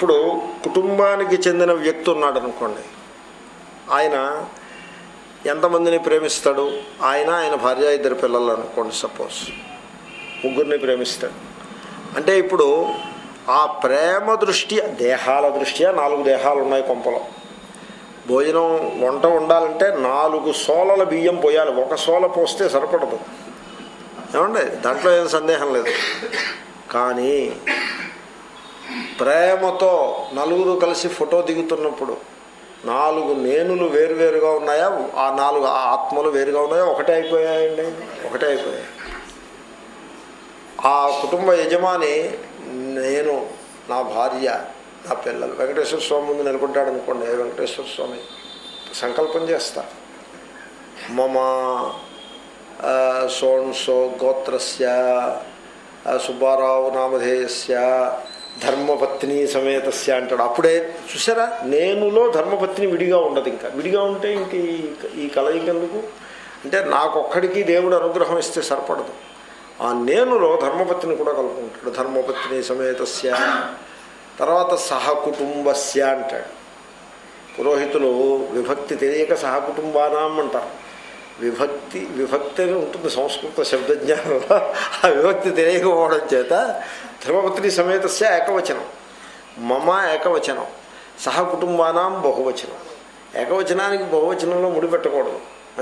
ఇప్పుడు కుటుంబానికి చెందిన వ్యక్తి ఉన్నాడు అనుకోండి, ఆయన ఎంతమందిని ప్రేమిస్తాడు? ఆయన భార్య, 2 పిల్లలు అనుకోండి, సపోజ్ ముగ్గురిని ప్రేమిస్తాడు. అంటే ఇప్పుడు ఆ ప్రేమ దృష్ట్యా, దేహాల దృష్ట్యా 4 దేహాలు ఉన్నాయి కొంపలో. భోజనం వంట ఉండాలంటే 4 సోలల బియ్యం పోయాలి, 1 సోల పోస్తే సరిపడదు. ఏమండి, దాంట్లో ఏం సందేహం లేదు. కానీ ప్రేమతో నలుగురు కలిసి ఫోటో దిగుతున్నప్పుడు 4 నేనులు వేరువేరుగా ఉన్నాయా? ఆ 4 ఆత్మలు వేరుగా ఉన్నాయా? ఒకటే అయిపోయాయండి, ఒకటే అయిపోయాయి. ఆ కుటుంబ యజమాని నేను, నా భార్య, నా పిల్లలు. వెంకటేశ్వర స్వామి ముందు నిలబడ్డాడు అనుకోండి, వెంకటేశ్వర స్వామి సంకల్పం చేస్తా, మమ సోన్సో గోత్రస్య సుబ్బారావు నామధేయస్య ధర్మపత్ని సమేతస్య అంటాడు. అప్పుడే చూసారా, నేనులో ధర్మపత్ని విడిగా ఉండదు. ఇంకా విడిగా ఉంటే ఇంక ఈ కలయికెందుకు? అంటే నాకొక్కడికి దేవుడు అనుగ్రహం ఇస్తే సరిపడదు. ఆ నేనులో ధర్మపత్ని కూడా కలుపుకుంటాడు. ధర్మపత్ని సమేతస్య. తర్వాత సహకుటుంబస్య అంటాడు. పురోహితులు విభక్తి తెలియక సహకుటుంబానాం అంటారు. విభక్తి అని ఉంటుంది సంస్కృత శబ్దజ్ఞానంలో. ఆ విభక్తి తెలియకపోవడం చేత ధర్మపత్ని సమేతస్య ఏకవచనం, మమ ఏకవచనం, సహకుటుంబానాం బహువచనం. ఏకవచనానికి బహువచనంలో ముడిపెట్టకూడదు.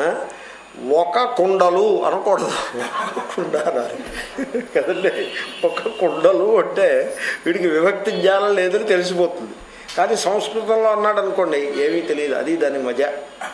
ఒక కుండలు అనకూడదు, కుండ అనాలి కదండి. ఒక కుండలు అంటే వీడికి విభక్తి జ్ఞానం లేదని తెలిసిపోతుంది. కానీ సంస్కృతంలో అన్నాడు అనుకోండి, ఏమీ తెలియదు. అది దాని మజా.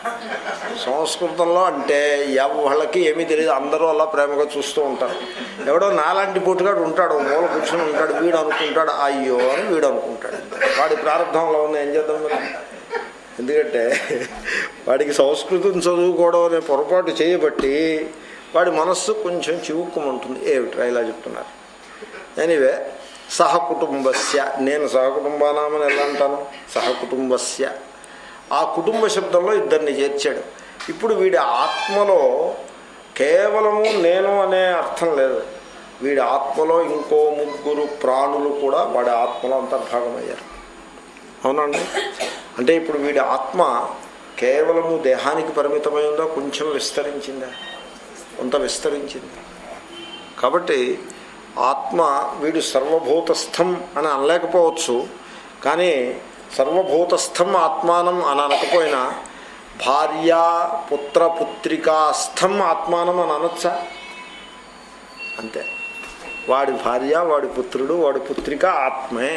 సంస్కృతంలో అంటే వాళ్ళకి ఏమీ తెలియదు, అందరూ అలా ప్రేమగా చూస్తూ ఉంటారు. ఎవడో నాలాంటి పోటుగాడు ఉంటాడు, మూల కూర్చొని ఉంటాడు, వీడు అనుకుంటాడు అయ్యో అని వీడు అనుకుంటాడు. వాడి ప్రారంభంలో ఉన్న ఏం చేద్దాం మరి? ఎందుకంటే వాడికి సంస్కృతం చదువుకోవడం అనే పొరపాటు చేయబట్టి వాడి మనస్సు కొంచెం చివుక్కుమంటుంది. ఏమిట్రా ఇలా చెప్తున్నారు? ఎనీవే, సహకుటుంబస్య, నేను సహకుటుంబానామని ఎలా అంటాను? సహకుటుంబస్య. ఆ కుటుంబ శబ్దంలో 2 చేర్చాడు. ఇప్పుడు వీడి ఆత్మలో కేవలము నేను అనే అర్థం లేదు. వీడి ఆత్మలో ఇంకో 3 ప్రాణులు కూడా వాడి ఆత్మలో అంతర్భాగమయ్యారు. అవునండి. అంటే ఇప్పుడు వీడి ఆత్మ కేవలము దేహానికి పరిమితమైందా? కొంచెం విస్తరించిందా? కొంత విస్తరించింది. కాబట్టి ఆత్మ వీడు సర్వభూతస్థం అని అనలేకపోవచ్చు. కానీ సర్వభూతస్థం ఆత్మానం అని అనకపోయినా భార్య పుత్ర పుత్రికాస్థం ఆత్మానం అని అనొచ్చా? అంతే. వాడి భార్య, వాడి పుత్రుడు, వాడి పుత్రిక ఆత్మే.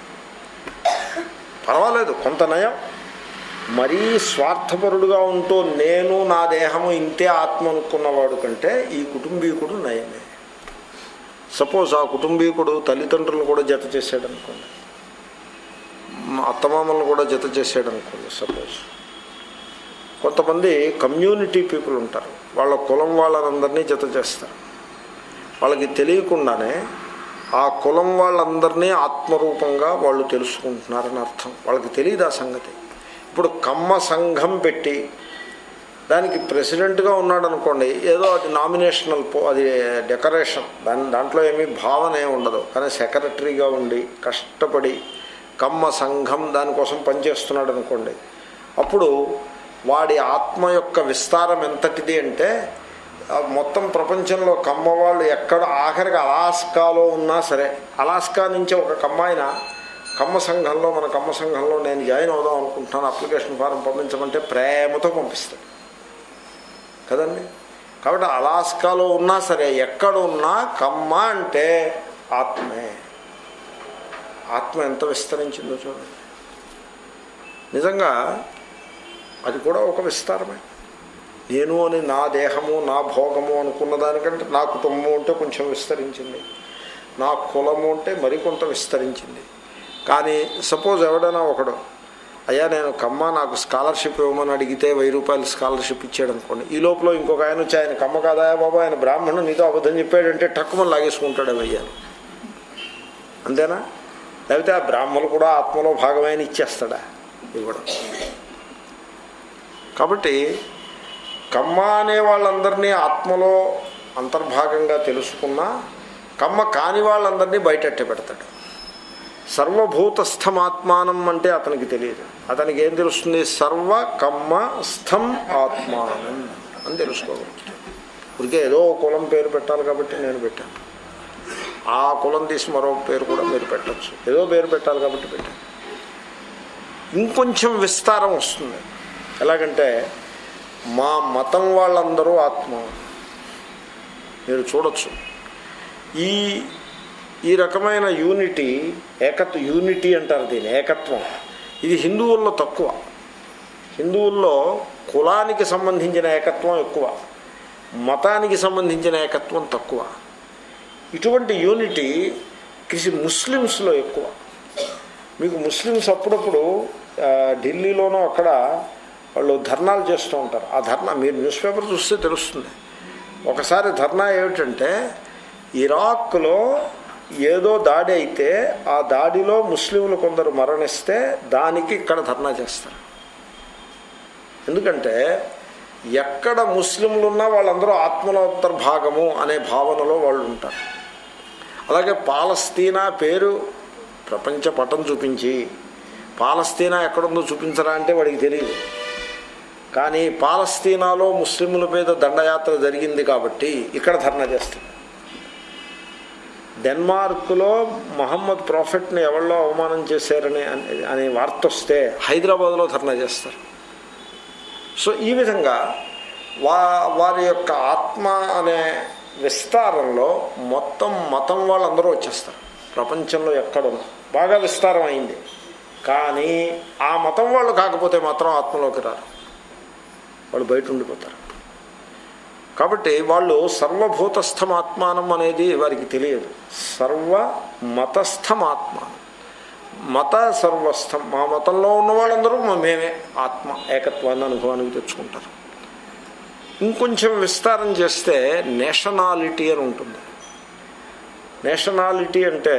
పర్వాలేదు, కొంత నయం. మరీ స్వార్థపరుడుగా ఉంటూ నేను నా దేహము ఇంతే ఆత్మ అనుకున్నవాడు కంటే ఈ కుటుంబీకుడు నయమే. సపోజ్ ఆ కుటుంబీకుడు తల్లిదండ్రులను కూడా జత చేశాడు అనుకోండి, అత్తమామలను కూడా జత చేశాడు అనుకోండి. సపోజ్ కొంతమంది కమ్యూనిటీ పీపుల్ ఉంటారు, వాళ్ళ కులం వాళ్ళందరినీ జత చేస్తారు. వాళ్ళకి తెలియకుండానే ఆ కులం వాళ్ళందరినీ ఆత్మరూపంగా వాళ్ళు తెలుసుకుంటున్నారని అర్థం. వాళ్ళకి తెలియదు ఆ సంగతి. ఇప్పుడు కమ్మ సంఘం పెట్టి దానికి ప్రెసిడెంట్గా ఉన్నాడు అనుకోండి, ఏదో అది నామినేషనల్ అది డెకరేషన్, దాంట్లో ఏమీ భావన ఏమి ఉండదు. కానీ సెక్రటరీగా ఉండి కష్టపడి కమ్మ సంఘం దానికోసం పనిచేస్తున్నాడు అనుకోండి, అప్పుడు వాడి ఆత్మ యొక్క విస్తారం ఎంతటిది అంటే మొత్తం ప్రపంచంలో కమ్మ వాళ్ళు ఎక్కడ ఆఖరికి అలాస్కాలో ఉన్నా సరే, అలాస్కా నుంచి ఒక కమ్మాయిన కమ్మ సంఘంలో, మన కమ్మ సంఘంలో నేను జాయిన్ అవుదాం అనుకుంటున్నాను, అప్లికేషన్ ఫారం పంపించమంటే ప్రేమతో పంపిస్తాడు కదండి. కాబట్టి అలాస్కాలో ఉన్నా సరే, ఎక్కడున్నా కమ్మ అంటే ఆత్మే. ఆత్మ ఎంత విస్తరించిందో చూడండి. నిజంగా అది కూడా ఒక విస్తారమే. నేను అని నా దేహము నా భోగము అనుకున్న దానికంటే నా కుటుంబం అంటే కొంచెం విస్తరించింది, నా కులము అంటే మరికొంత విస్తరించింది. కానీ సపోజ్ ఎవడైనా ఒకడు అయ్యా నేను కమ్మ నాకు స్కాలర్షిప్ ఇవ్వమని అడిగితే 1000 రూపాయలు స్కాలర్షిప్ ఇచ్చాడు అనుకోండి, ఈ లోపల ఇంకొక ఆయన వచ్చి ఆయన కమ్మ కాదా బాబా, ఆయన బ్రాహ్మణుడు నీతో అబద్ధం చెప్పాడంటే టక్కుమని లాగేసుకుంటాడు అయ్యాను. అంతేనా? లేకపోతే ఆ బ్రాహ్మణులు కూడా ఆత్మలో భాగమైన ఇచ్చేస్తాడా? ఇవ్వడం. కాబట్టి కమ్మ అనే వాళ్ళందరినీ ఆత్మలో అంతర్భాగంగా తెలుసుకున్నా కమ్మ కాని వాళ్ళందరినీ బయటట్టే పెడతాడు. సర్వభూతస్థమాత్మానం అంటే అతనికి తెలియదు. అతనికి ఏం తెలుస్తుంది? సర్వ కమ్మ స్థం ఆత్మానం అని తెలుసుకోగలుగుతాడు. ఇప్పటికే ఏదో కులం పేరు పెట్టాలి కాబట్టి నేను పెట్టాను. ఆ కులం తీసి మరో పేరు కూడా మీరు పెట్టచ్చు. ఏదో పేరు పెట్టాలి కాబట్టి పెట్టాను. ఇంకొంచెం విస్తారం వస్తుంది. ఎలాగంటే మా మతం వాళ్ళందరూ ఆత్మ. మీరు చూడొచ్చు ఈ రకమైన యూనిటీ, యూనిటీ అంటారు దీన్ని, ఏకత్వం. ఇది హిందువుల్లో తక్కువ. హిందువుల్లో కులానికి సంబంధించిన ఏకత్వం ఎక్కువ, మతానికి సంబంధించిన ఏకత్వం తక్కువ. ఇటువంటి యూనిటీ ముస్లిమ్స్లో ఎక్కువ. మీకు ముస్లిమ్స్ అప్పుడప్పుడు ఢిల్లీలోనూ అక్కడ వాళ్ళు ధర్నాలు చేస్తూ ఉంటారు. ఆ ధర్నా మీరు న్యూస్ పేపర్ చూస్తే తెలుస్తుంది. ఒకసారి ధర్నా ఏమిటంటే, ఇరాక్లో ఏదో దాడి అయితే ఆ దాడిలో ముస్లింలు కొందరు మరణిస్తే దానికి ఇక్కడ ధర్నా చేస్తారు. ఎందుకంటే ఎక్కడ ముస్లింలు ఉన్నా వాళ్ళందరూ ఆత్మలోంతర్భాగము అనే భావనలో వాళ్ళు ఉంటారు. అలాగే పాలస్తీనా పేరు ప్రపంచ పటం చూపించి పాలస్తీనా ఎక్కడుందో చూపించరా అంటే వాడికి తెలియదు. కానీ పాలస్తీనాలో ముస్లింల మీద దండయాత్ర జరిగింది కాబట్టి ఇక్కడ ధర్నా చేస్తారు. డెన్మార్క్లో మహమ్మద్ ప్రాఫెట్ని ఎవరిలో అవమానం చేశారని అనే వార్త వస్తే హైదరాబాద్లో ధర్నా చేస్తారు. సో ఈ విధంగా వారి యొక్క ఆత్మ అనే విస్తారంలో మొత్తం మతం వాళ్ళందరూ వచ్చేస్తారు. ప్రపంచంలో ఎక్కడున్నా బాగా విస్తారం అయింది. కానీ ఆ మతం వాళ్ళు కాకపోతే మాత్రం ఆత్మలోకి రారు, వాళ్ళు బయట ఉండిపోతారు. కాబట్టి వాళ్ళు సర్వభూతస్థమాత్మానం అనేది వారికి తెలియదు. సర్వ మతస్థమాత్మానం, మత సర్వస్థం. మా మతంలో ఉన్న వాళ్ళందరూ మేమే ఆత్మ ఏకత్వాన్ని అనుభవానికి తెచ్చుకుంటారు. ఇంకొంచెం విస్తారం చేస్తే నేషనాలిటీ అని ఉంటుంది. నేషనాలిటీ అంటే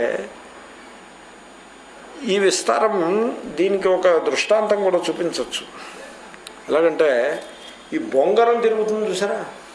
ఈ విస్తారం, దీనికి ఒక దృష్టాంతం కూడా చూపించవచ్చు. ఎలాగంటే ఈ బొంగరం తిరుగుతుంది చూసారా,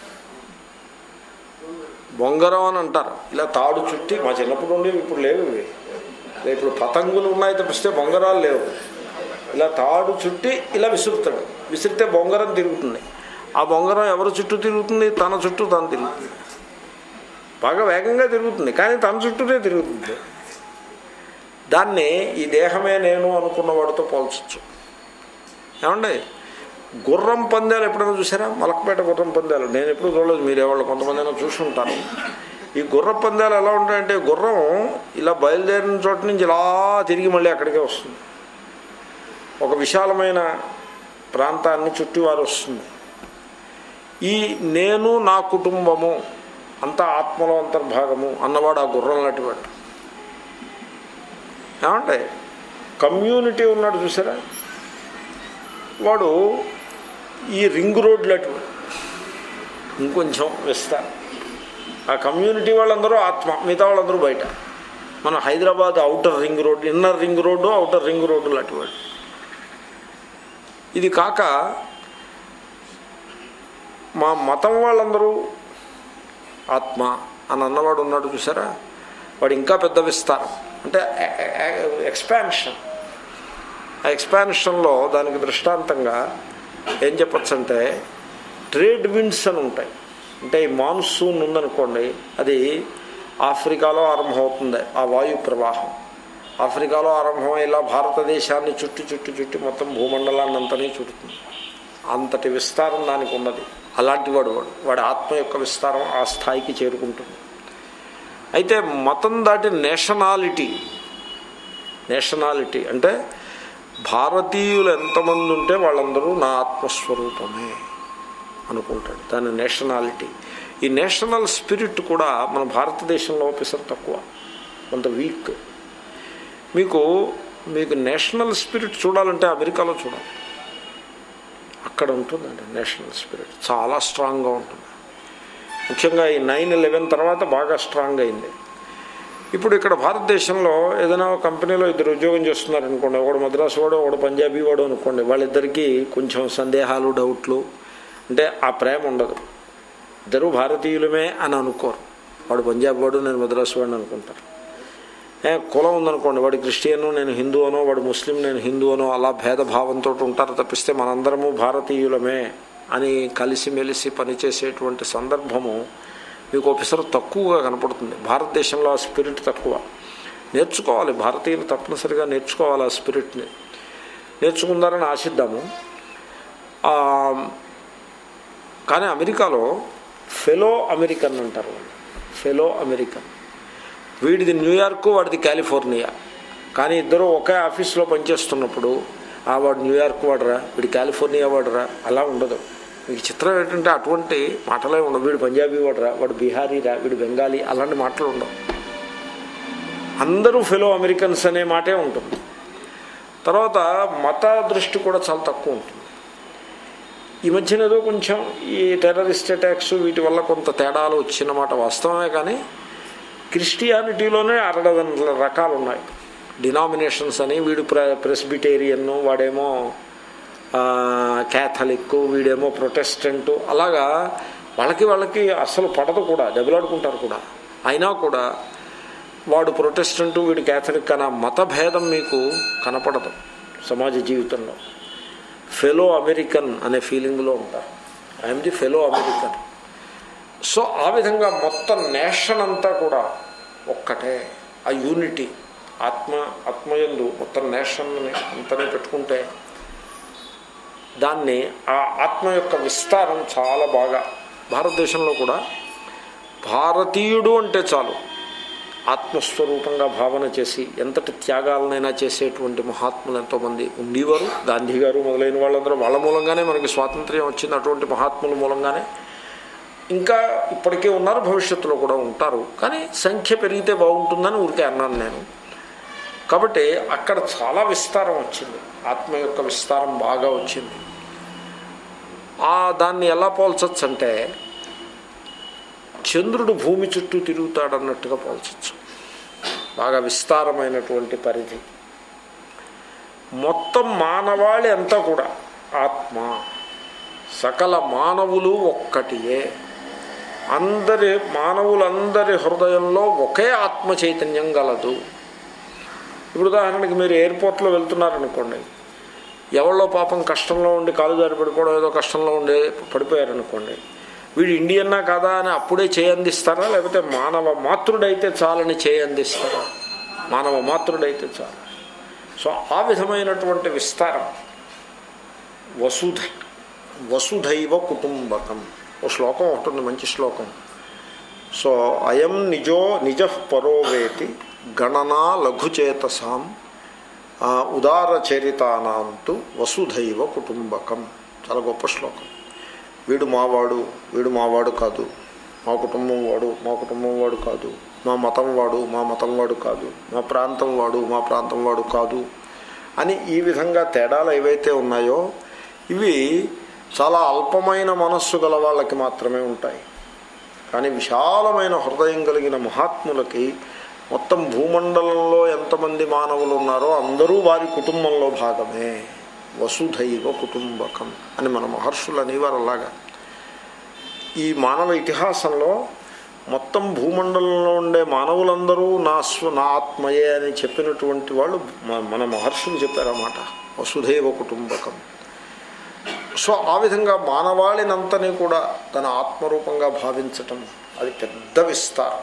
బొంగరం అని అంటారు. ఇలా తాడు చుట్టి, మా చిన్నప్పుడు ఉండేవి, ఇప్పుడు లేవు ఇవి. ఇప్పుడు పతంగులు ఉన్నాయి తప్పిస్తే బొంగరాలు లేవు. ఇలా తాడు చుట్టి ఇలా విసురుతాడు, విసిరితే బొంగరం తిరుగుతుంది. ఆ బొంగరం ఎవరి చుట్టూ తిరుగుతుంది? తన చుట్టూ తను తిరుగుతుంది. బాగా వేగంగా తిరుగుతుంది, కానీ తన చుట్టూనే తిరుగుతుంది. దాన్ని ఈ దేహమే నేను అనుకున్న వాడితో పోల్చచ్చు. ఏమండి, గుర్రం పందాలు ఎప్పుడైనా చూసారా? మలకపేట గుర్రం పందాలు నేను ఎప్పుడు చూడలేదు, మీరేవాళ్ళు కొంతమంది అయినా చూసి ఉంటారు. ఈ గుర్రం పందాలు ఎలా ఉంటాయంటే, గుర్రం ఇలా బయలుదేరిన చోట నుంచి ఇలా తిరిగి మళ్ళీ అక్కడికే వస్తుంది. ఒక విశాలమైన ప్రాంతాన్ని చుట్టి వారు వస్తుంది. ఈ నేను నా కుటుంబము అంతా ఆత్మలో అంతర్భాగము అన్నవాడు ఆ గుర్రం లాంటివాడు. ఏమంటే కమ్యూనిటీ ఉన్నాడు చూసారా, వాడు ఈ రింగ్ రోడ్ లాంటివాడు. ఇంకొంచెం విస్తారం. ఆ కమ్యూనిటీ వాళ్ళందరూ ఆత్మ, మిగతా వాళ్ళందరూ బయట. మన Hyderabad outer ring road, inner ring road, outer ring road లాంటివాడు. ఇది కాక మా మతం వాళ్ళందరూ ఆత్మ అని అన్నవాడు ఉన్నాడు చూసారా, వాడు ఇంకా పెద్ద విస్తారం. అంటే ఎక్స్పాన్షన్. ఆ ఎక్స్పాన్షన్లో దానికి దృష్టాంతంగా ఏం చెప్పచ్చు అంటే, ట్రేడ్ విండ్స్ అని ఉంటాయి. అంటే ఈ మాన్సూన్ ఉందనుకోండి, అది ఆఫ్రికాలో ఆరంభమవుతుంది. ఆ వాయు ప్రవాహం ఆఫ్రికాలో ఆరంభమై ఇలా భారతదేశాన్ని చుట్టి చుట్టి చుట్టి మొత్తం భూమండలాన్ని అంతనే చుడుతుంది. అంతటి విస్తారం దానికి ఉన్నది. అలాంటి వాడి ఆత్మ యొక్క విస్తారం ఆ స్థాయికి చేరుకుంటుంది. అయితే మతం దాటి నేషనాలిటీ అంటే భారతీయులు ఎంతమంది ఉంటే వాళ్ళందరూ నా ఆత్మస్వరూపమే అనుకుంటాడు. దాని నేషనాలిటీ. ఈ నేషనల్ స్పిరిట్ కూడా మన భారతదేశంలో పిసర్ తక్కువ, కొంత వీక్. మీకు నేషనల్ స్పిరిట్ చూడాలంటే అమెరికాలో చూడాలి. అక్కడ ఉంటుందండి నేషనల్ స్పిరిట్, చాలా స్ట్రాంగ్గా ఉంటుంది. ముఖ్యంగా ఈ 9/11 తర్వాత బాగా స్ట్రాంగ్ అయింది. ఇప్పుడు ఇక్కడ భారతదేశంలో ఏదైనా కంపెనీలో ఇద్దరు ఉద్యోగం చేస్తున్నారు అనుకోండి, ఒకడు మద్రాసు వాడు, ఒకడు పంజాబీ వాడు అనుకోండి. వాళ్ళిద్దరికీ కొంచెం సందేహాలు, డౌట్లు. అంటే ఆ ప్రేమ ఉండదు. ఇద్దరు భారతీయులమే అని అనుకోరు. వాడు పంజాబ్ వాడు, నేను మద్రాసు వాడిని అనుకుంటారు. కులం ఉందనుకోండి, వాడు క్రిస్టియను నేను హిందూ అనో, వాడు ముస్లిం నేను హిందూ అనో, అలా భేదభావంతో ఉంటారు తప్పిస్తే మనందరము భారతీయులమే అని కలిసిమెలిసి పనిచేసేటువంటి సందర్భము మీకు ఒకసారి తక్కువగా కనపడుతుంది. భారతదేశంలో ఆ స్పిరిట్ తక్కువ. నేర్చుకోవాలి, భారతీయులు తప్పనిసరిగా నేర్చుకోవాలి. ఆ స్పిరిట్ని నేర్చుకుందారని ఆశిద్దాము. కానీ అమెరికాలో ఫెలో అమెరికన్ అంటారు. ఫెలో అమెరికన్, వీడిది న్యూయార్కు, వాడిది కాలిఫోర్నియా. కానీ ఇద్దరు ఒకే ఆఫీస్లో పనిచేస్తున్నప్పుడు వాడు న్యూయార్క్ వాడరా, వీడు కాలిఫోర్నియా వాడరా, అలా ఉండదు. మీకు చిత్రం ఏంటంటే అటువంటి మాటలే ఉండవు. వీడు పంజాబీ వాడరా, వాడు బీహారీరా, వీడు బెంగాలీ, అలాంటి మాటలు ఉండవు. అందరూ ఫెలో అమెరికన్స్ అనే మాటే ఉంటుంది. తర్వాత మత దృష్టి కూడా చాలా తక్కువ ఉంటుంది. ఈ మధ్యన ఏదో కొంచెం ఈ టెర్రరిస్ట్ అటాక్స్ వీటి వల్ల కొంత తేడాలు వచ్చినమాట వాస్తవమే. కానీ క్రిస్టియానిటీలోనే 60 రకాలు ఉన్నాయి, డినామినేషన్స్ అని. వీడు ప్రెస్బిటేరియన్, వాడేమో క్యాథలిక్, వీడేమో ప్రొటెస్టెంట్. అలాగా వాళ్ళకి అసలు పడదు కూడా, దెబ్బలాడుకుంటారు కూడా. అయినా కూడా వాడు ప్రొటెస్టెంట్, వీడు క్యాథలిక్ అన్న మతభేదం మీకు కనపడదు సమాజ జీవితంలో. ఫెలో అమెరికన్ అనే ఫీలింగ్లో ఉంటారు. I'm the fellow American. So ఆ విధంగా మొత్తం నేషన్ అంతా కూడా ఒక్కటే. ఆ యూనిటీ, ఆత్మయందు మొత్తం నేషన్ని అంతనే పెట్టుకుంటే దాన్ని ఆ ఆత్మ యొక్క విస్తారం చాలా బాగా భారతదేశంలో కూడా భారతీయుడు అంటే చాలు ఆత్మస్వరూపంగా భావన చేసి ఎంతటి త్యాగాలనైనా చేసేటువంటి మహాత్ములు ఎంతోమంది ఉండేవారు. గాంధీ గారు మొదలైన వాళ్ళందరూ వాళ్ళ మూలంగానే మనకి స్వాతంత్ర్యం వచ్చింది. అటువంటి మహాత్ముల మూలంగానే ఇంకా ఇప్పటికే ఉన్నారు, భవిష్యత్తులో కూడా ఉంటారు. కానీ సంఖ్య పెరిగితే బాగుంటుందని ఊరికే అన్నాను నేను. కాబట్టి అక్కడ చాలా విస్తారం వచ్చింది, ఆత్మ యొక్క విస్తారం బాగా వచ్చింది. దాన్ని ఎలా పోల్చచ్చు అంటే చంద్రుడు భూమి చుట్టూ తిరుగుతాడన్నట్టుగా పోల్చచ్చు. బాగా విస్తారమైనటువంటి పరిధి. మొత్తం మానవాళి అంతా కూడా ఆత్మ, సకల మానవులు ఒక్కటియే. మానవులందరి హృదయంలో ఒకే ఆత్మ చైతన్యం గలదు. ఇప్పుడు ఉదాహరణకి మీరు ఎయిర్పోర్ట్లో వెళ్తున్నారనుకోండి, ఎవరిలో పాపం కష్టంలో ఉండి కాలు జారి పడిపోవడం, ఏదో కష్టంలో ఉండి పడిపోయారనుకోండి, వీడు ఇండియన్నా కాదా అని అప్పుడే చేయందిస్తారా, లేకపోతే మానవ మాతృడైతే చాలని చేయందిస్తారా? మానవ మాతృడైతే చాలు. సో ఆ విధమైనటువంటి విస్తారం. వసుధైవ కుటుంబకం ఓ శ్లోకం ఉంటుంది, మంచి శ్లోకం. సో అయం నిజ పరోవేతి గణనా లఘుచేతసాం ఉదారచరితానాంతు వసుధైవ కుటుంబకం. చాలా గొప్ప శ్లోకం. వీడు మావాడు కాదు, మా కుటుంబం వాడు కాదు, మా మతం వాడు కాదు, మా ప్రాంతం వాడు కాదు అని ఈ విధంగా తేడాలు ఏవైతే ఉన్నాయో ఇవి చాలా అల్పమైన మనస్సు గల వాళ్ళకి మాత్రమే ఉంటాయి. కానీ విశాలమైన హృదయం కలిగిన మహాత్ములకి మొత్తం భూమండలంలో ఎంతమంది మానవులు ఉన్నారో అందరూ వారి కుటుంబంలో భాగమే. వసుధైవ కుటుంబకం అని మన మహర్షులు అనేవారు. అలాగా ఈ మానవ ఇతిహాసంలో మొత్తం భూమండలంలో ఉండే మానవులందరూ నా ఆత్మయే అని చెప్పినటువంటి వాళ్ళు మన మహర్షులు చెప్పారన్నమాట. వసుధైవ కుటుంబకం. సో ఆ విధంగా మానవాళినంతని కూడా తన ఆత్మరూపంగా భావించటం అది పెద్ద విస్తారం.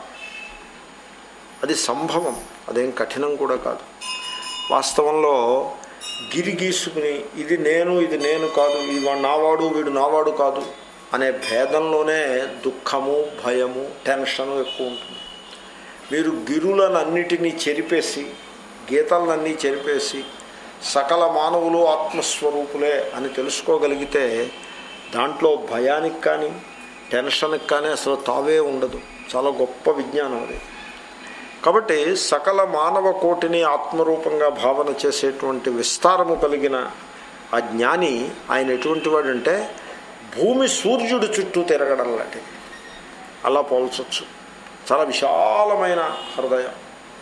అది సంభవం, అదేం కఠినం కూడా కాదు. వాస్తవంలో గిరి గీసుకుని ఇది నేను కాదు, ఇది నావాడు వీడు నావాడు కాదు అనే భేదంలోనే దుఃఖము, భయము, టెన్షను ఎక్కువ ఉంటుంది. మీరు గిరులనన్నిటినీ చెరిపేసి, గీతలనన్నీ చెరిపేసి సకల మానవులు ఆత్మస్వరూపులే అని తెలుసుకోగలిగితే దాంట్లో భయానికి కానీ టెన్షన్కి కానీ అసలు తావే ఉండదు. చాలా గొప్ప విజ్ఞానం అది. కాబట్టి సకల మానవ కోటిని ఆత్మరూపంగా భావన చేసేటువంటి విస్తారము కలిగిన ఆ జ్ఞాని ఆయన ఎటువంటి వాడంటే భూమి సూర్యుడు చుట్టూ తిరగడం లాంటిది. అలా పోల్చొచ్చు. చాలా విశాలమైన హృదయం.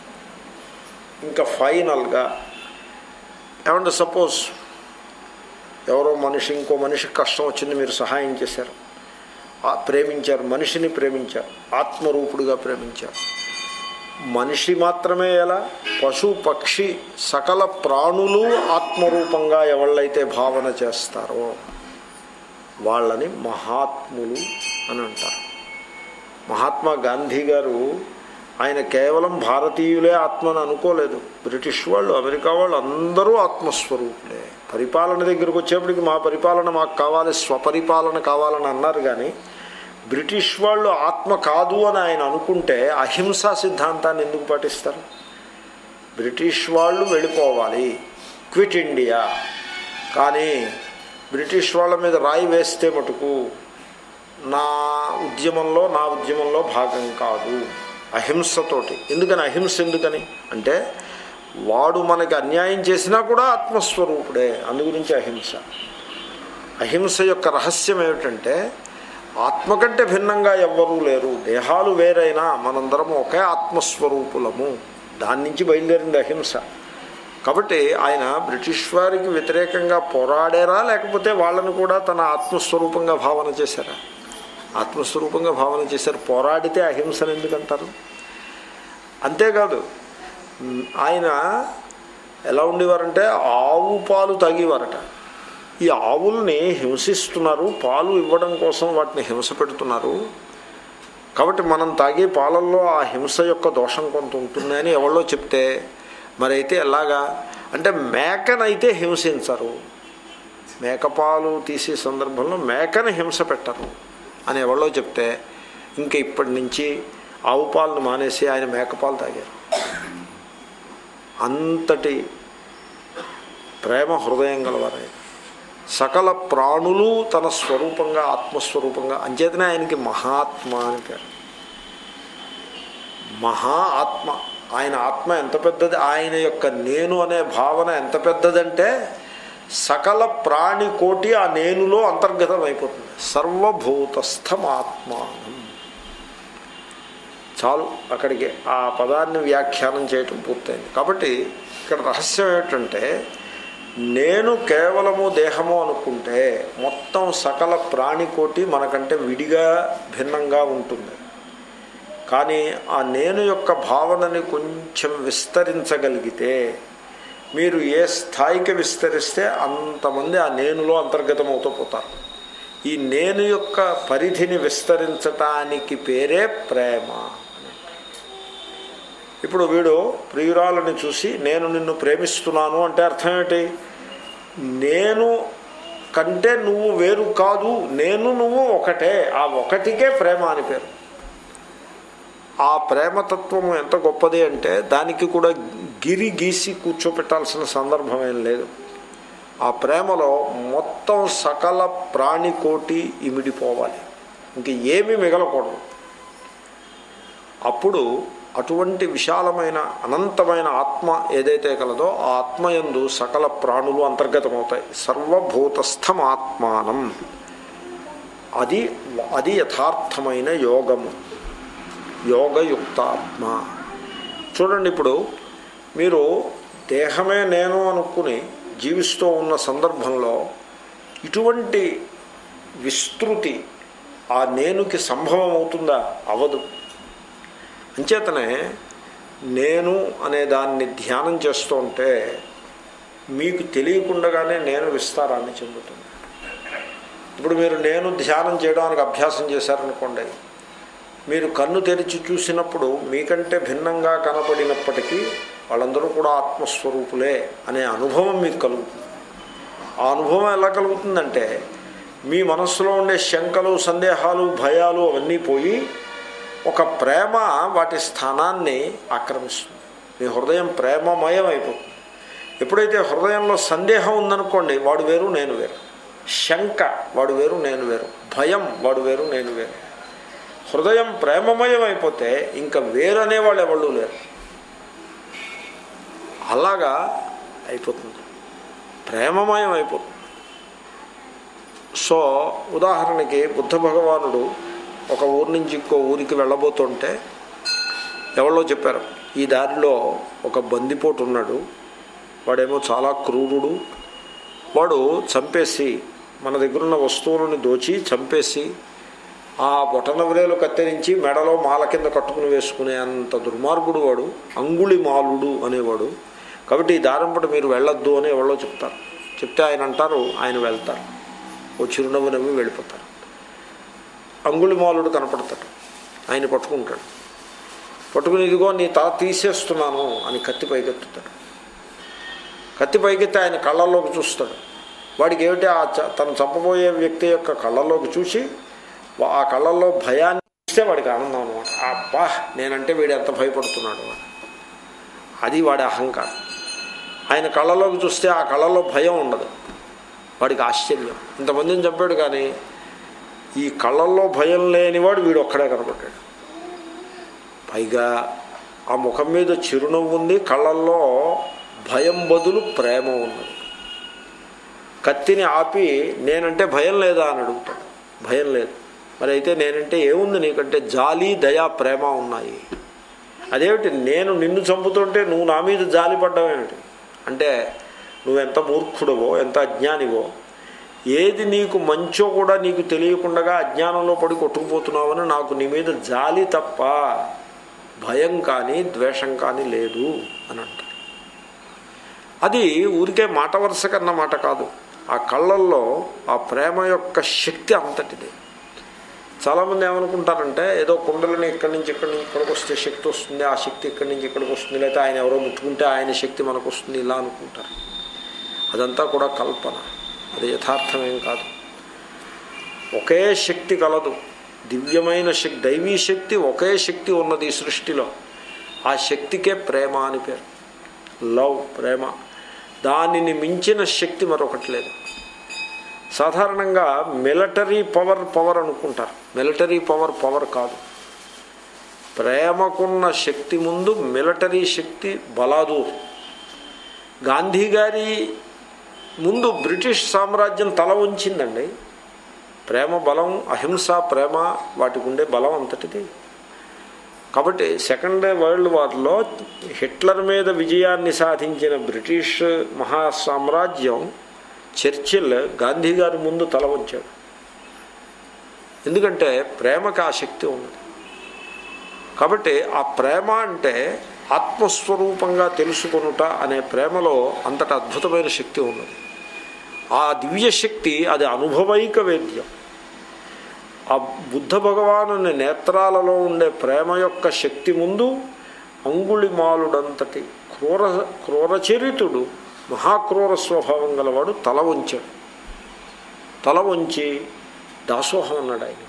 ఇంకా ఫైనల్గా ఏమంటే సపోజ్ ఎవరో ఇంకో మనిషికి కష్టం వచ్చింది, మీరు సహాయం చేశారు, మనిషిని ప్రేమించారు, ఆత్మరూపుడుగా ప్రేమించారు. మనిషి మాత్రమే ఎలా, పశు పక్షి సకల ప్రాణులు ఆత్మరూపంగా ఎవళ్ళైతే భావన చేస్తారో వాళ్ళని మహాత్ములు అని అంటారు. మహాత్మా గాంధీ గారు ఆయన కేవలం భారతీయులే ఆత్మని అనుకోలేదు. బ్రిటిష్ వాళ్ళు, అమెరికా వాళ్ళు అందరూ ఆత్మస్వరూపులే. పరిపాలన దగ్గరకు వచ్చేప్పటికి మా పరిపాలన మాకు కావాలి, స్వపరిపాలన కావాలని అన్నారు. కానీ బ్రిటిష్ వాళ్ళు ఆత్మ కాదు అని ఆయన అనుకుంటే అహింసా సిద్ధాంతాన్ని ఎందుకు పాటిస్తారు? బ్రిటిష్ వాళ్ళు వెళ్ళిపోవాలి, క్విట్ ఇండియా, కానీ బ్రిటిష్ వాళ్ళ మీద రాయి వేస్తే మటుకు నా ఉద్యమంలో భాగం కాదు, అహింసతోటి. ఎందుకని అహింస ఎందుకని అంటే వాడు మనకి అన్యాయం చేసినా కూడా ఆత్మస్వరూపుడే, అందుగురించి అహింస. అహింస యొక్క రహస్యం ఏమిటంటే ఆత్మ కంటే భిన్నంగా ఎవ్వరూ లేరు, దేహాలు వేరైనా మనందరము ఒకే ఆత్మస్వరూపులము, దాని నుంచి బయలుదేరింది అహింస. కాబట్టి ఆయన బ్రిటిష్ వారికి వ్యతిరేకంగా పోరాడారా, లేకపోతే వాళ్ళని కూడా తన ఆత్మస్వరూపంగా భావన చేశారా? ఆత్మస్వరూపంగా భావన చేశారు. పోరాడితే అహింసను ఎందుకంటారు? అంతేకాదు ఆయన ఎలా ఉండేవారంటే ఆవు పాలు తాగేవారట. ఈ ఆవుల్ని హింసిస్తున్నారు, పాలు ఇవ్వడం కోసం వాటిని హింస పెడుతున్నారు, కాబట్టి మనం తాగే పాలల్లో ఆ హింస యొక్క దోషం కొంత ఉంటుంది అని ఎవరో చెప్తే, మరైతే ఎలాగా అంటే మేకనైతే హింసించరు, మేకపాలు తీసే సందర్భంలో మేకని హింస పెట్టరు అని ఎవరో చెప్తే ఇంకా ఇప్పటి నుంచి ఆవు పాలను మానేసి ఆయన మేకపాలు తాగారు. అంతటి ప్రేమ హృదయం గలవారు. సకల ప్రాణులు తన స్వరూపంగా ఆత్మస్వరూపంగా, అంచేతనే ఆయనకి మహాత్మ అని పేరు. మహా ఆత్మ. ఆయన ఆత్మ ఎంత పెద్దది, ఆయన యొక్క నేను అనే భావన ఎంత పెద్దదంటే సకల ప్రాణికోటి ఆ నేనులో అంతర్గతం అయిపోతుంది. సర్వభూతస్థమాత్మానం. చాలు, అక్కడికి ఆ పదాన్ని వ్యాఖ్యానం చేయటం పూర్తయింది. కాబట్టి ఇక్కడ రహస్యం ఏమిటంటే నేను కేవలము దేహము అనుకుంటే మొత్తం సకల ప్రాణికోటి మనకంటే విడిగా భిన్నంగా ఉంటుంది. కానీ ఆ నేను యొక్క భావనని కొంచెం విస్తరించగలిగితే, మీరు ఏ స్థాయికి విస్తరిస్తే అంతమంది ఆ నేనులో అంతర్గతం అవుతూ పోతారు. ఈ నేను యొక్క పరిధిని విస్తరించటానికి పేరే ప్రేమ. ఇప్పుడు వీడు ప్రియురాలని చూసి నేను నిన్ను ప్రేమిస్తున్నాను అంటే అర్థం ఏంటి? నేను కంటే నువ్వు వేరు కాదు, నేను నువ్వు ఒకటే, ఆ ఒకటికే ప్రేమ అని పేరు. ఆ ప్రేమతత్వము ఎంత గొప్పది అంటే దానికి కూడా గిరి గీసి కూర్చోపెట్టాల్సిన సందర్భం ఏం లేదు. ఆ ప్రేమలో మొత్తం సకల ప్రాణికోటి ఇమిడిపోవాలి, ఇంక ఏమీ మిగలకూడదు. అప్పుడు అటువంటి విశాలమైన అనంతమైన ఆత్మ ఏదైతే కలదో ఆ ఆత్మయందు సకల ప్రాణులు అంతర్గతమవుతాయి. సర్వభూతస్థమాత్మానం. అది యథార్థమైన యోగము, యోగయుక్తాత్మ. చూడండి, ఇప్పుడు మీరు దేహమే నేను అనుకుని జీవిస్తూ ఉన్న సందర్భంలో ఇటువంటి విస్తృతి ఆ నేనుకి సంభవం అవుతుందా? అవదు. అంచేతనే నేను అనే దాన్ని ధ్యానం చేస్తూ ఉంటే మీకు తెలియకుండానే నేను విస్తారాన్ని చెందుతుంది. ఇప్పుడు మీరు నేను ధ్యానం చేయడానికి అభ్యాసం చేశారనుకోండి, మీరు కన్ను తెరిచి చూసినప్పుడు మీకంటే భిన్నంగా కనపడినప్పటికీ వాళ్ళందరూ కూడా ఆత్మస్వరూపులే అనే అనుభవం మీకు కలుగుతుంది. ఆ అనుభవం ఎలా కలుగుతుందంటే మీ మనస్సులో ఉండే శంకలు, సందేహాలు, భయాలు అవన్నీ పోయి ఒక ప్రేమ వాటి స్థానాన్ని ఆక్రమిస్తుంది. మీ హృదయం ప్రేమమయం అయిపోతుంది. ఎప్పుడైతే హృదయంలో సందేహం ఉందనుకోండి, వాడు వేరు నేను వేరు, శంక వాడు వేరు నేను వేరు, భయం వాడు వేరు నేను వేరు. హృదయం ప్రేమమయం అయిపోతే ఇంకా వేరనే వాళ్ళు ఎవళ్ళు లేరు. అలాగా అయిపోతుంది, ప్రేమమయం అయిపోతుంది. సో ఉదాహరణకి బుద్ధ భగవానుడు ఒక ఊరి నుంచి ఇంకో ఊరికి వెళ్ళబోతుంటే ఎవరో చెప్పారు, ఈ దారిలో ఒక బందిపోటు ఉన్నాడు, వాడేమో చాలా క్రూరుడు, వాడు చంపేసి మన దగ్గరున్న వస్తువులను దోచి చంపేసి ఆ బొటన వ్రేలు కత్తిరించి మెడలో మాల కింద కట్టుకుని వేసుకునే అంత దుర్మార్గుడు వాడు, అంగుళి మాలుడు అనేవాడు. కాబట్టి ఈ దారంపట మీరు వెళ్ళొద్దు అని ఎవరో చెప్తారు. చెప్తే ఆయన అంటారు, ఆయన వెళ్తారు, ఓ చిరునవ్వు నవ్వి వెళ్ళిపోతారు. అంగుళి మాలుడు కనపడతాడు, ఆయన పట్టుకుంటాడు. పట్టుకుని ఇదిగో నీ తల తీసేస్తున్నాను అని కత్తి పైకెత్తుతాడు. కత్తి పైకెత్తి ఆయన కళ్ళల్లోకి చూస్తాడు. వాడికి ఏమిటి తను చంపబోయే వ్యక్తి యొక్క కళ్ళల్లోకి చూసి ఆ కళ్ళల్లో భయాన్ని చూస్తే వాడికి ఆనందం అనమాట. అబ్బా నేనంటే వీడు ఎంత భయపడుతున్నాడు వాడు, అది వాడి అహంకారం. ఆయన కళ్ళలోకి చూస్తే ఆ కళ్ళల్లో భయం ఉండదు, వాడికి ఆశ్చర్యం. ఇంతమందిని చంపాడు కానీ ఈ కళ్ళల్లో భయం లేనివాడు వీడు ఒక్కడే కనపడ్డాడు. పైగా ఆ ముఖం మీద చిరునవ్వు ఉంది, కళ్ళల్లో భయం బదులు ప్రేమ ఉన్నది. కత్తిని ఆపి నేనంటే భయం లేదా అని అడుగుతాడు. భయం లేదు. మరి అయితే నేనంటే ఏముంది నీకంటే? జాలి, దయ, ప్రేమ ఉన్నాయి. అదేమిటి నేను నిన్ను చంపుతుంటే నువ్వు నా మీద జాలి పడ్డావేమిటి అంటే నువ్వెంత మూర్ఖుడవో, ఎంత అజ్ఞానివో, ఏది నీకు మంచో కూడా నీకు తెలియకుండా అజ్ఞానంలో పడి కొట్టుకుపోతున్నావని నాకు నీ మీద జాలి తప్ప భయం కానీ ద్వేషం కానీ లేదు అని అంటారు. అది ఊరికే మాట వరుస కన్న మాట కాదు. ఆ కళ్ళల్లో ఆ ప్రేమ యొక్క శక్తి అంతటిది. చాలామంది ఏమనుకుంటారంటే ఏదో కుండలని ఇక్కడి నుంచి ఇక్కడికి వస్తే శక్తి వస్తుంది, ఆ శక్తి ఇక్కడి నుంచి ఇక్కడికి వస్తుంది, లేకపోతే ఆయన ఎవరో ముట్టుకుంటే ఆయన శక్తి మనకు వస్తుంది, ఇలా అనుకుంటారు. అదంతా కూడా కల్పన, అది యథార్థమేం కాదు. ఒకే శక్తి కలదు, దివ్యమైన శక్తి, దైవీ శక్తి, ఒకే శక్తి ఉన్నది ఈ సృష్టిలో. ఆ శక్తికే ప్రేమ అని పేరు. లవ్, ప్రేమ. దానిని మించిన శక్తి మరొకటి లేదు. సాధారణంగా మిలిటరీ పవర్ అనుకుంటారు. మిలిటరీ పవర్ కాదు. ప్రేమకున్న శక్తి ముందు మిలిటరీ శక్తి బలాదూర్. గాంధీ గారి ముందు బ్రిటిష్ సామ్రాజ్యం తల ఉంచిందండి. ప్రేమ బలం, అహింస ప్రేమ, వాటికి ఉండే బలం అంతటిది. కాబట్టి సెకండ్ వరల్డ్ వార్లో హిట్లర్ మీద విజయాన్ని సాధించిన బ్రిటిష్ మహాసామ్రాజ్యం చర్చిల్ గాంధీ గారి ముందు తల వంచాడు. ఎందుకంటే ప్రేమకు ఆ శక్తి ఉన్నది. కాబట్టి ఆ ప్రేమ అంటే ఆత్మస్వరూపంగా తెలుసుకొనుట అనే ప్రేమలో అంతటి అద్భుతమైన శక్తి ఉన్నది. ఆ దివ్య శక్తి అది అనుభవైక వేద్యం. ఆ బుద్ధ భగవానుని నేత్రాలలో ఉండే ప్రేమ యొక్క శక్తి ముందు అంగుళిమాలుడంతటి క్రూరచరితుడు, మహాక్రూర స్వభావం గలవాడు తల వంచాడు. తల వంచి దాసోహం అన్నాడు ఆయనకి.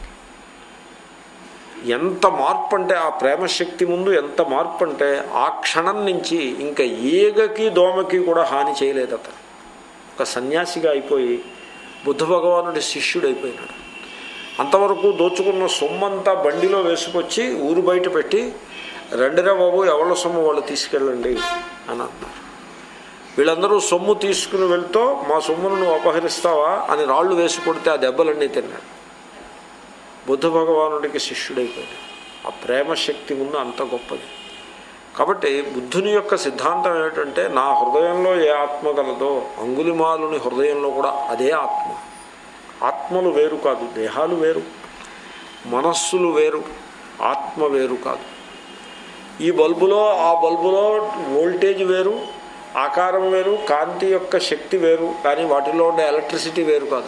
ఎంత మార్పు అంటే ఆ ప్రేమశక్తి ముందు ఎంత మార్పు అంటే ఆ క్షణం నుంచి ఇంకా ఈగకి దోమకి కూడా హాని చేయలేదు అతను. ఒక సన్యాసిగా అయిపోయి బుద్ధ భగవానుడి శిష్యుడైపోయినాడు. అంతవరకు దోచుకున్న సొమ్మంతా బండిలో వేసుకొచ్చి ఊరు బయట పెట్టి, రెండురా బాబు ఎవళ్ళ సొమ్ము వాళ్ళు తీసుకెళ్ళండి అని అన్నారు. వీళ్ళందరూ సొమ్ము తీసుకుని వెళ్తూ మా సొమ్మును నువ్వు అపహరిస్తావా అని రాళ్ళు వేసి కొడితే ఆ దెబ్బలన్నీ తిన్నాడు. బుద్ధ భగవానుడికి శిష్యుడైపోయాడు. ఆ ప్రేమ శక్తి ముందు అంత గొప్పది. కాబట్టి బుద్ధుని యొక్క సిద్ధాంతం ఏమిటంటే నా హృదయంలో ఏ ఆత్మ గలదో అంగుళిమాలుని హృదయంలో కూడా అదే ఆత్మ. ఆత్మలు వేరు కాదు, దేహాలు వేరు, మనస్సులు వేరు, ఆత్మ వేరు కాదు. ఈ బల్బులో ఆ బల్బులో వోల్టేజ్ వేరు, ఆకారం వేరు, కాంతి యొక్క శక్తి వేరు, కానీ వాటిలో ఉండే ఎలక్ట్రిసిటీ వేరు కాదు.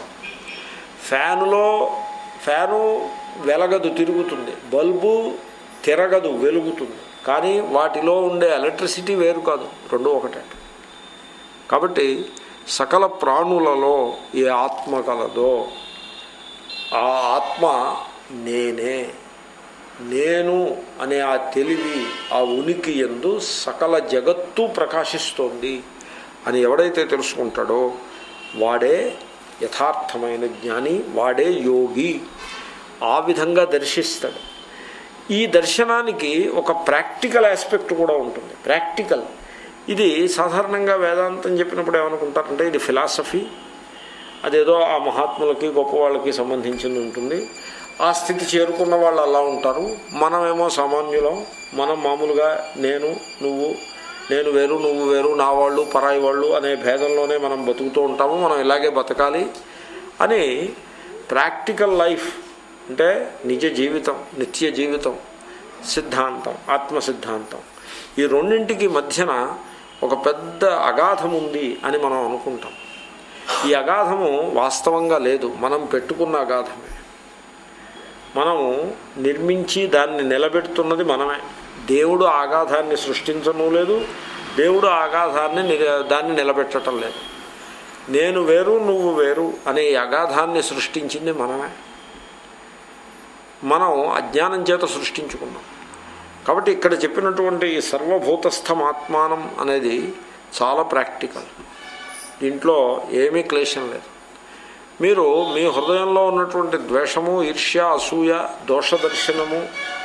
ఫ్యాను వెలగదు, తిరుగుతుంది. బల్బు తిరగదు, వెలుగుతుంది. కానీ వాటిలో ఉండే ఎలక్ట్రిసిటీ వేరు కాదు, రెండు ఒకటే. కాబట్టి సకల ప్రాణులలో ఏ ఆత్మ కలదో ఆ ఆత్మ నేనే, నేను అనే ఆ తెలివి, ఆ ఉనికి యందు సకల జగత్తు ప్రకాశిస్తోంది అని ఎవడైతే తెలుసుకుంటాడో వాడే యథార్థమైన జ్ఞాని, వాడే యోగి. ఆ విధంగా దర్శిస్తాడు. ఈ దర్శనానికి ఒక ప్రాక్టికల్ ఆస్పెక్ట్ కూడా ఉంటుంది. ప్రాక్టికల్ ఇది సాధారణంగా వేదాంతం చెప్పినప్పుడు ఏమనుకుంటారంటే ఇది ఫిలాసఫీ, అదేదో ఆ మహాత్ములకి గొప్ప వాళ్ళకి సంబంధించింది ఉంటుంది. ఆ స్థితి చేరుకున్న వాళ్ళు అలా ఉంటారు, మనమేమో సామాన్యులం, మనం మామూలుగా నేను నువ్వు, నేను వేరు నువ్వు వేరు, నా వాళ్ళు పరాయి వాళ్ళు అనే భేదంలోనే మనం బతుకుతూ ఉంటాము, మనం ఇలాగే బతకాలి అని ప్రాక్టికల్ లైఫ్ అంటే నిజ జీవితం, నిత్య జీవితం, సిద్ధాంతం, ఆత్మ సిద్ధాంతం, ఈ రెండింటికి మధ్యన ఒక పెద్ద అగాధం ఉంది అని మనం అనుకుంటాం. ఈ అగాధము వాస్తవంగా లేదు, మనం పెట్టుకున్న అగాధమే. మనము నిర్మించి దాన్ని నిలబెడుతున్నది మనమే. దేవుడు అగాధాన్ని సృష్టించడం లేదు, దేవుడు అగాధాన్ని దాన్ని నిలబెట్టడం లేదు. నేను వేరు నువ్వు వేరు అనే ఈ అగాధాన్ని సృష్టించింది మనమే. మనం అజ్ఞానం చేత సృష్టించుకున్నాం. కాబట్టి ఇక్కడ చెప్పినటువంటి ఈ సర్వభూతస్థమాత్మానం అనేది చాలా ప్రాక్టికల్. దీంట్లో ఏమీ క్లేశం లేదు. మీరు మీ హృదయంలో ఉన్నటువంటి ద్వేషము, ఈర్ష్య, అసూయ, దోషదర్శనము,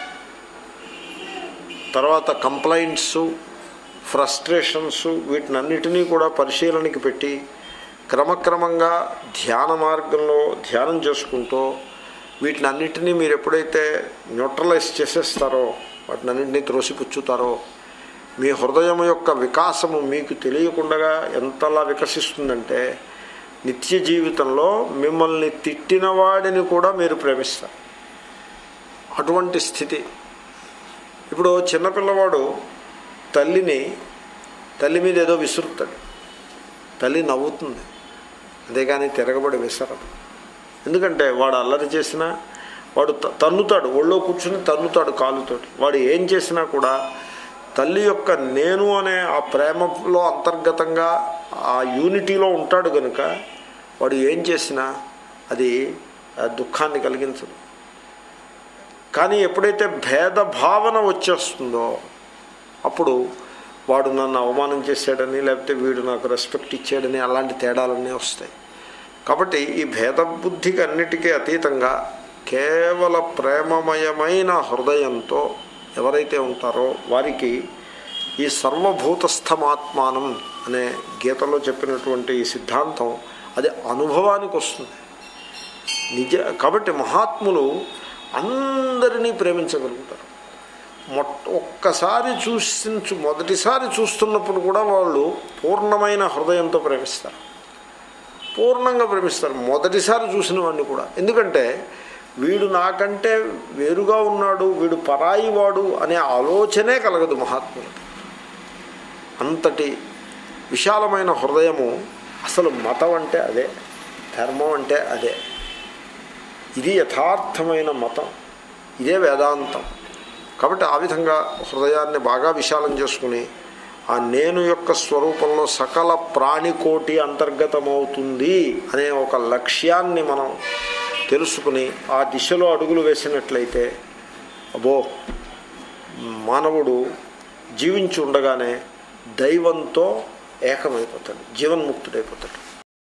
తర్వాత కంప్లైంట్స్, ఫ్రస్ట్రేషన్స్, వీటినన్నిటినీ కూడా పరిశీలనకి పెట్టి క్రమక్రమంగా ధ్యాన మార్గంలో ధ్యానం చేసుకుంటూ వీటినన్నిటినీ మీరు ఎప్పుడైతే న్యూట్రలైజ్ చేసేస్తారో, వాటినన్నింటినీ త్రోసిపుచ్చుతారో, మీ హృదయం యొక్క వికాసము మీకు తెలియకుండా ఎంతలా వికసిస్తుందంటే నిత్య జీవితంలో మిమ్మల్ని తిట్టిన వాడిని కూడా మీరు ప్రేమిస్తారు. అటువంటి స్థితి. ఇప్పుడు చిన్నపిల్లవాడు తల్లి మీద ఏదో విసురుతాడు, తల్లి నవ్వుతుంది, అంతేగాని తిరగబడి విసరదు. ఎందుకంటే వాడు అల్లరి చేసినా, వాడు తన్నుతాడు, ఒళ్ళో కూర్చుని తన్నుతాడు కాలుతోటి. వాడు ఏం చేసినా కూడా తల్లి యొక్క నేను అనే ఆ ప్రేమలో అంతర్గతంగా ఆ యూనిటీలో ఉంటాడు కనుక వాడు ఏం చేసినా అది దుఃఖాన్ని కలిగించదు. కానీ ఎప్పుడైతే భేదభావన వచ్చేస్తుందో అప్పుడు వాడు నన్ను అవమానం చేశాడని, లేకపోతే వీడు నాకు రెస్పెక్ట్ ఇచ్చాడని, అలాంటి తేడాలన్నీ వస్తాయి. కాబట్టి ఈ భేదబుద్ధికి అన్నిటికీ అతీతంగా కేవల ప్రేమమయమైన హృదయంతో ఎవరైతే ఉంటారో వారికి ఈ సర్వభూతస్థమాత్మానం అనే గీతలో చెప్పినటువంటి ఈ సిద్ధాంతం అది అనుభవానికి వస్తుంది. కాబట్టి మహాత్ములు అందరినీ ప్రేమించగలుగుతారు. మొదటిసారి చూస్తున్నప్పుడు కూడా వాళ్ళు పూర్ణమైన హృదయంతో ప్రేమిస్తారు, పూర్ణంగా ప్రేమిస్తారు మొదటిసారి చూసిన వాడిని కూడా. ఎందుకంటే వీడు నాకంటే వేరుగా ఉన్నాడు, వీడు పరాయి వాడు అనే ఆలోచనే కలగదు మహాత్ములకి. అంతటి విశాలమైన హృదయము. అసలు మతం అంటే అదే, ధర్మం అంటే అదే. ఇది యథార్థమైన మతం, ఇదే వేదాంతం. కాబట్టి ఆ విధంగా హృదయాన్ని బాగా విశాలం చేసుకుని ఆ నేను యొక్క స్వరూపంలో సకల ప్రాణికోటి అంతర్గతమవుతుంది అనే ఒక లక్ష్యాన్ని మనం తెలుసుకుని ఆ దిశలో అడుగులు వేసినట్లయితే అబ్బో, మానవుడు జీవించి ఉండగానే దైవంతో ఏకమైపోతాడు, జీవన్ముక్తుడైపోతాడు.